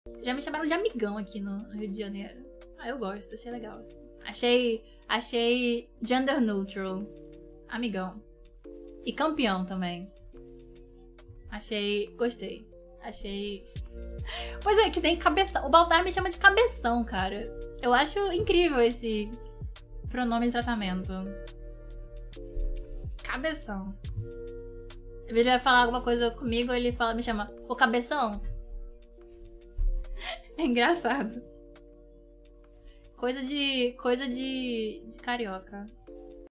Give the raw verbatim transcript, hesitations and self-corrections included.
Já me chamaram de amigão aqui no, no Rio de Janeiro. Ah, eu gosto, achei legal. Assim. Achei, achei gender neutral. Amigão. E campeão também. Achei, gostei. Achei... Pois é, que tem cabeção. O Baltar me chama de cabeção, cara. Eu acho incrível esse pronome de tratamento. Cabeção. Em vez de ele falar alguma coisa comigo, ele fala, me chama, ô cabeção. É engraçado. Coisa de... Coisa de... de carioca.